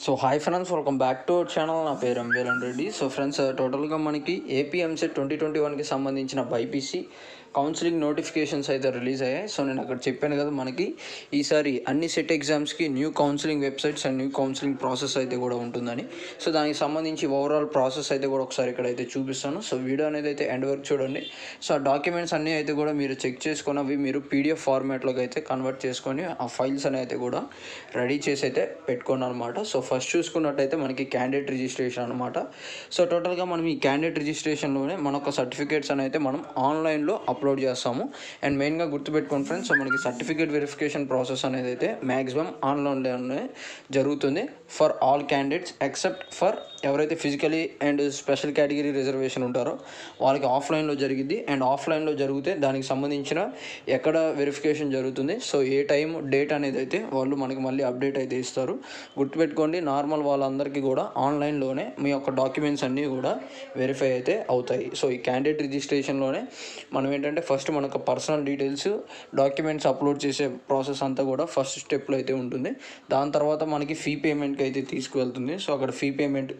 So hi friends, welcome back to our channel. నా పేరు Mvlnreddy. So friends, టోటల్గా మనకి Eamcet 2021కి సంబంధించిన బైపీసీ కౌన్సిలింగ్ నోటిఫికేషన్స్ అయితే రిలీజ్ అయ్యాయి. సో నేను అక్కడ చెప్పాను కదా, మనకి ఈసారి అన్ని సెట్ ఎగ్జామ్స్కి new counselling websites and new counselling process అయితే కూడా ఉంటుందని. సో దానికి సంబంధించి ఓవరాల్ ప్రాసెస్ అయితే కూడా ఒకసారి ఇక్కడ అయితే చూపిస్తాను. సో వీడియో అనేది అయితే ఎండ్ వరకు చూడండి. సో ఆ డాక్యుమెంట్స్ అన్నీ అయితే కూడా మీరు చెక్ చేసుకుని అవి మీరు PDF ఫార్మాట్లోకి అయితే కన్వర్ట్ చేసుకొని ఆ ఫైల్స్ అని అయితే కూడా రెడీ చేసి అయితే పెట్టుకోండి అనమాట. సో ఫస్ట్ చూసుకున్నట్టయితే మనకి క్యాండిడేట్ రిజిస్ట్రేషన్ అనమాట. సో టోటల్గా మనం ఈ క్యాండిడేట్ రిజిస్ట్రేషన్లోనే మనకు సర్టిఫికేట్స్ అని అయితే మనం ఆన్లైన్లో అప్లోడ్ చేస్తాము. అండ్ మెయిన్గా గుర్తుపెట్టుకోండి ఫ్రెండ్స్, సో మనకి సర్టిఫికేట్ వెరిఫికేషన్ ప్రాసెస్ అనేది అయితే మ్యాక్సిమం ఆన్లైన్లోనే జరుగుతుంది for all candidates except for ఎవరైతే physically and special category reservation ఉంటారో వాళ్ళకి ఆఫ్లైన్లో జరిగిద్ది. అండ్ ఆఫ్లైన్లో జరిగితే దానికి సంబంధించిన ఎక్కడ వెరిఫికేషన్ జరుగుతుంది, సో ఏ టైం డేట్ అనేది అయితే వాళ్ళు మనకి మళ్ళీ అప్డేట్ అయితే ఇస్తారు. గుర్తుపెట్టుకోండి, నార్మల్ వాళ్ళందరికీ కూడా ఆన్లైన్లోనే మీ యొక్క డాక్యుమెంట్స్ అన్నీ కూడా వెరిఫై అయితే అవుతాయి. సో ఈ క్యాండిడేట్ రిజిస్ట్రేషన్లోనే మనం ఏంటంటే ఫస్ట్ మనకు పర్సనల్ డీటెయిల్స్ డాక్యుమెంట్స్ అప్లోడ్ చేసే ప్రాసెస్ అంతా కూడా ఫస్ట్ స్టెప్లో అయితే ఉంటుంది. దాని తర్వాత మనకి ఫీ పేమెంట్కి అయితే తీసుకువెళ్తుంది. సో అక్కడ ఫీ పేమెంట్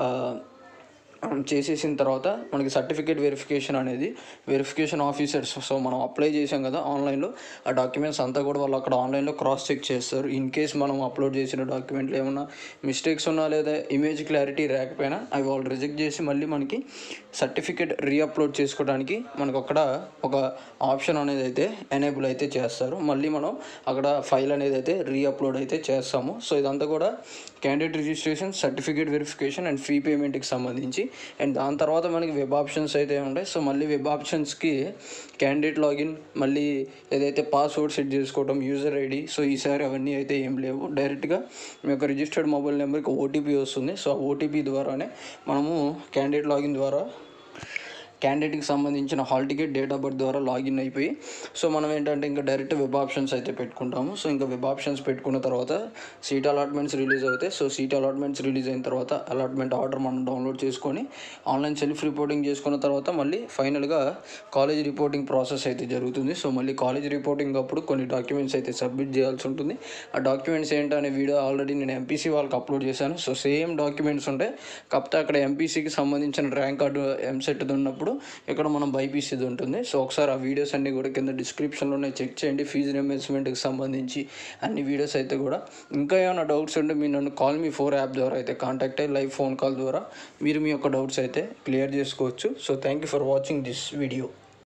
చేసేసిన తర్వాత మనకి సర్టిఫికేట్ వెరిఫికేషన్ ఆఫీసర్స్, సో మనం అప్లై చేసాం కదా ఆన్లైన్లో, ఆ డాక్యుమెంట్స్ అంతా కూడా వాళ్ళు అక్కడ ఆన్లైన్లో క్రాస్ చెక్ చేస్తారు. ఇన్ కేస్ మనం అప్లోడ్ చేసిన డాక్యుమెంట్లు ఏమన్నా మిస్టేక్స్ ఉన్నా లేదా ఇమేజ్ క్లారిటీ లేకపోయినా అవి వాళ్ళు రిజెక్ట్ చేసి మళ్ళీ మనకి సర్టిఫికేట్ రీఅప్లోడ్ చేసుకోవడానికి మనకు అక్కడ ఒక ఆప్షన్ అనేది అయితే ఎనేబుల్ అయితే చేస్తారు. మళ్ళీ మనం అక్కడ ఫైల్ అనేది అయితే రీఅప్లోడ్ అయితే చేస్తాము. సో ఇదంతా కూడా candidate registration, certificate verification and fee పేమెంట్కి సంబంధించి. అండ్ దాని తర్వాత మనకి వెబ్ ఆప్షన్స్ అయితే ఉంటాయి. సో మళ్ళీ వెబ్ ఆప్షన్స్కి క్యాండిడేట్ లాగిన్, మళ్ళీ ఏదైతే పాస్వర్డ్ సెట్ చేసుకోవడం, యూజర్ ఐడి, సో ఈసారి అవన్నీ అయితే ఏం లేవు. డైరెక్ట్గా మీ యొక్క రిజిస్టర్డ్ మొబైల్ నెంబర్కి ఓటీపీ వస్తుంది. సో ఆ ఓటీపీ ద్వారానే మనము క్యాండిడేట్ లాగిన్ ద్వారా క్యాండిడేట్కి సంబంధించిన hall ticket, date of birth ద్వారా లాగిన్ అయిపోయి సో మనం ఏంటంటే ఇంకా డైరెక్ట్ వెబ్ ఆప్షన్స్ అయితే పెట్టుకుంటాము. సో ఇంకా వెబ్ ఆప్షన్స్ పెట్టుకున్న తర్వాత సీట్ అలాట్మెంట్స్ రిలీజ్ అవుతాయి. సో సీట్ అలాట్మెంట్స్ రిలీజ్ అయిన తర్వాత అలాట్మెంట్ ఆర్డర్ మనం డౌన్లోడ్ చేసుకొని ఆన్లైన్ సెల్ఫ్ రిపోర్టింగ్ చేసుకున్న తర్వాత మళ్ళీ ఫైనల్గా కాలేజ్ రిపోర్టింగ్ ప్రాసెస్ అయితే జరుగుతుంది. సో మళ్ళీ కాలేజ్ రిపోర్టింగ్ అప్పుడు కొన్ని డాక్యుమెంట్స్ అయితే సబ్మిట్ చేయాల్సి ఉంటుంది. ఆ డాక్యుమెంట్స్ ఏంటనే వీడియో ఆల్రెడీ నేను MPC వాళ్ళకి అప్లోడ్ చేశాను. సో సేమ్ డాక్యుమెంట్స్ ఉంటాయి, కాకపోతే అక్కడ MPCకి సంబంధించిన ర్యాంక్ కార్డు ఎంసెట్ది ఉన్నప్పుడు ఇక్కడ మనం బైపీసీది ఉంటుంది. సో ఒకసారి ఆ వీడియోస్ అన్నీ కూడా కింద డిస్క్రిప్షన్లోనే చెక్ చేయండి. ఫీజు రియంబర్స్మెంట్కి సంబంధించి అన్ని వీడియోస్ అయితే కూడా. ఇంకా ఏమైనా డౌట్స్ ఉంటే మీరు నన్ను కాల్ మీ 4 యాప్ ద్వారా అయితే కాంటాక్ట్ అయ్యి లైవ్ ఫోన్ కాల్ ద్వారా మీరు మీ యొక్క డౌట్స్ అయితే క్లియర్ చేసుకోవచ్చు. So thank you for watching this video.